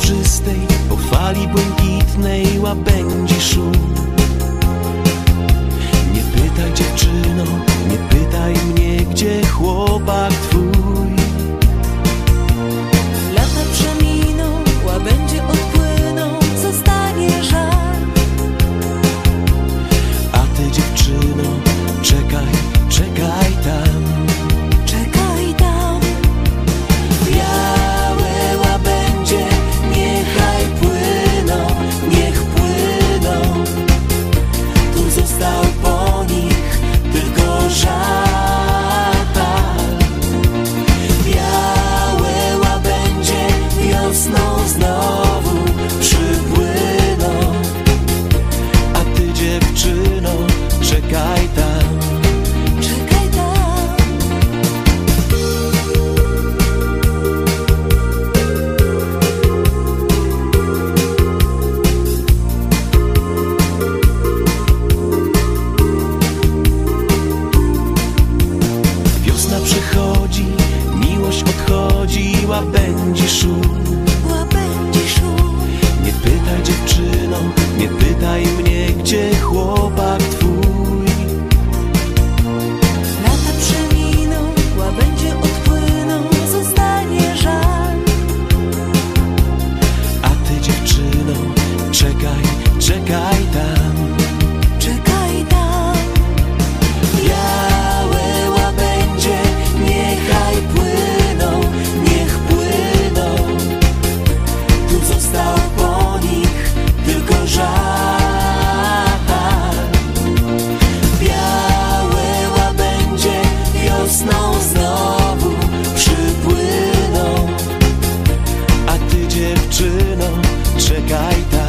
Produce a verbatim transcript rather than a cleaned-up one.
czystej, po fali błękitnej łabędzi szum. Nie pytaj dziewczyno, nie pytaj mnie, gdzie chłopak twój. Lata przeminą, łabędzie odpłyną, zostanie żal. A ty dziewczyno, czekaj, czekaj tam. Czekaj tam. Białe łabędzie, niechaj płyną, niech płyną. Tu został po nich tylko żal. Białe łabędzie wiosną znowu przypłyną. A ty dziewczyno, czekaj tam. Czekaj tam. Wiosna przychodzi, miłość odchodzi, łabędzi szum. Łabędzi szum. Nie pytaj dziewczyno, nie pytaj mnie, gdzie chłopak twój. Lata przeminą, łabędzie odpłyną, zostanie żal. A ty dziewczyno, czekaj, czekaj tam. Czekaj tam. Białe łabędzie, niechaj płyną, niech płyną. Tu został po nich tylko żal. Białe łabędzie wiosną znowu przypłyną. A ty dziewczyno, czekaj tam.